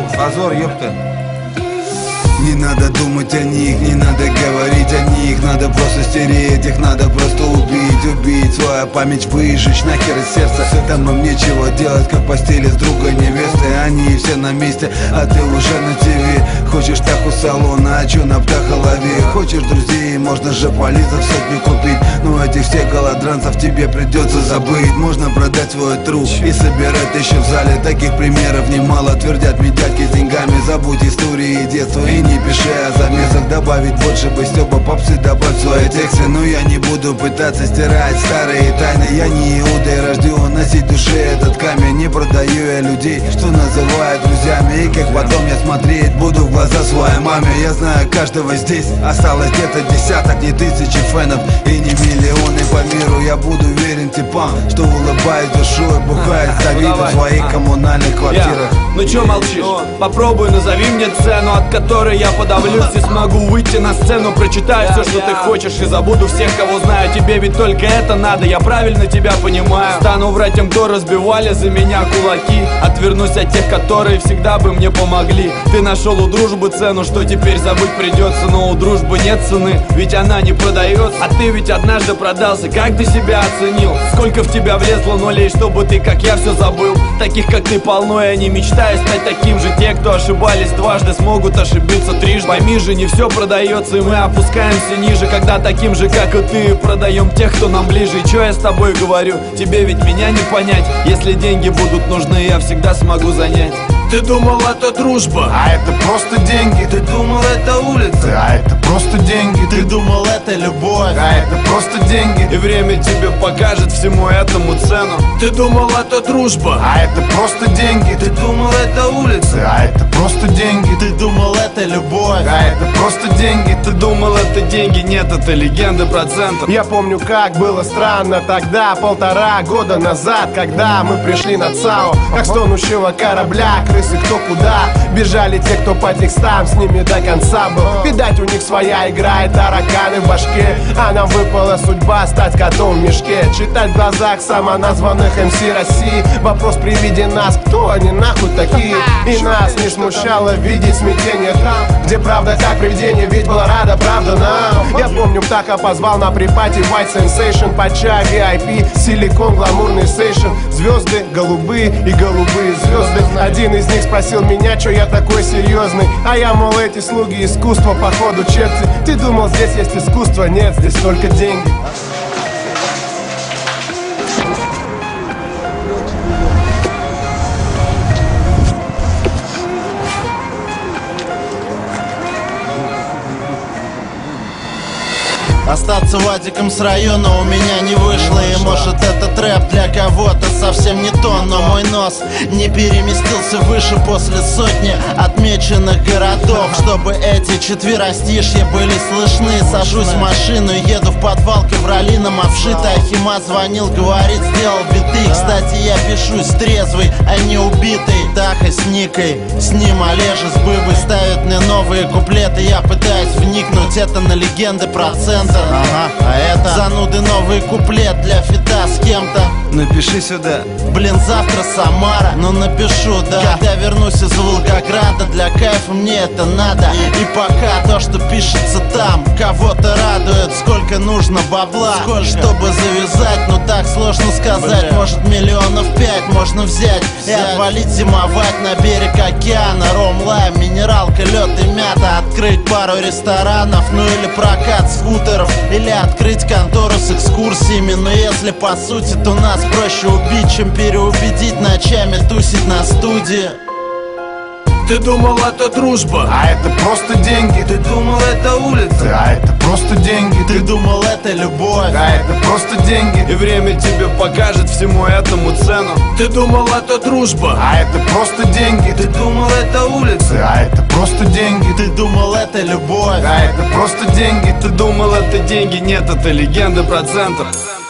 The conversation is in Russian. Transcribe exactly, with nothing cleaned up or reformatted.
Позор, ёпта. Не надо думать о них, не надо говорить о них. Надо просто стереть их, надо просто убить. Убить свою память, выжечь нахер из сердца. Там им нечего делать, как в постели с другой невестой. Они все на месте, а ты уже на ТВ. Хочешь таху салона, а чё на птахолове? Хочешь друзей, можно же полизов сотню купить. Но этих всех голодранцев тебе придется забыть. Можно продать свой труп и собирать еще в зале. Таких примеров немало, твердят медяки с деньгами. Забудь истории детства и не пиши о замесах. Добавить больше бы стёба попсы, добавь свои тексты. Но я не буду пытаться стирать старые тайны. Я не Иуда, рожден носить в душе этот камень. Не продаю я людей, что называют друзьями. И как потом я смотреть буду в глаза своей маме. Я знаю каждого здесь, осталось где-то десяток, не тысячи фенов и не миллионы по миру. Я буду верен типам, что улыбаясь душой, бухает за виду в своих коммунальных квартирах. Ну чё молчишь? Попробуй, назови мне цену, от которой я подавлюсь и смогу выйти на сцену. Прочитаю все, что ты хочешь, и забуду всех, кого знаю. Тебе ведь только это надо, я правильно тебя понимаю. Стану врать тем, кто разбивали за меня кулаки. Отвернусь от тех, которые всегда бы мне помогли. Ты нашел у дружбы цену, что теперь забыть придется. Но у дружбы нет цены, ведь она не продается. А ты ведь однажды продался, как ты себя оценил? Сколько в тебя влезло нулей, чтобы ты, как я, все забыл? Таких, как ты, полно, и они мечтают стать таким же. Те, кто ошибались дважды, смогут ошибиться трижды. Пойми же, не все продается, и мы опускаемся ниже, когда таким же, как и ты, продаем тех, кто нам ближе. И чё я с тобой говорю? Тебе ведь меня не понять. Если деньги будут нужны, я всегда смогу занять. Ты думал, это дружба, а это просто деньги. Ты думал, это улица, а это просто деньги. Ты думал, это любовь, а это просто деньги. И время тебе покажет всему этому цену. Ты думал, это дружба, а это просто деньги. Ты думал, это улица, а это просто деньги. Ты думал, это любовь, а это просто деньги. Ты думал, это деньги, нет, это легенды процентов. Я помню, как было странно тогда, полтора года назад, когда мы пришли на ЦАО, как с тонущего корабля, крысы кто куда. Бежали те, кто по текстам, с ними до конца был. Видать, у них своя игра и тараканы в башке, а нам выпала судьба стать котом в мешке. Читать в глазах самоназванных эм си России вопрос при виде нас: кто они нахуй такие? И нас не смущало видеть смятение там, где правда как привидение, ведь была рада правда нам. Я помню, Птаха позвал на припати White Sensation, под чай ви ай пи, силикон, гламурный сейшн. Звезды голубые и голубые звезды. Один из них спросил меня, чё я такой серьезный, а я, мол, эти слуги искусства, походу черти. Ты думал, здесь есть искусство? Нет, здесь только деньги. Остаться вадиком с района у меня не вышло. И может этот рэп для кого-то совсем не то, но мой нос не переместился выше после сотни отмеченных городов, чтобы эти четверостишья были слышны. Сажусь в машину и еду в подвал ковролином обшитый. Ахима звонил, говорит, сделал биты. Кстати, я пишусь трезвый, а не убитый. Таха с Никой, с ним Олежа с Быбой ставят мне новые куплеты. Я пытаюсь вникнуть, это на легенды процента. Ага, а это зануды новый куплет для фита с кем-то. Напиши сюда. Блин, завтра Самара, ну напишу, да. Когда вернусь из Волгограда, для кайфа мне это надо. И пока то, что пишется там, кого-то радует. Сколько нужно бабла, сколько? Чтобы завязать, ну так сложно сказать. Бля. Может миллионов пять можно взять и отвалить зимовать на берег океана. Ром, лайм, минералка, лед и мята. Открыть пару ресторанов, ну или прокат скутеров. Или открыть контору с экскурсиями. Но если по сути, то нас проще убить, чем переубедить ночами тусить на студии. Ты думал, это дружба, а это просто деньги. Ты думал, это улица, а это просто деньги. Ты думал, это любовь, а это просто деньги. И время тебе покажет всему этому цену. Ты думал, это дружба, а это просто деньги. Ты думал, это улица, а это просто деньги. Ты думал, это любовь, а это просто деньги. Ты думал, это деньги, нет, это легенды процентов.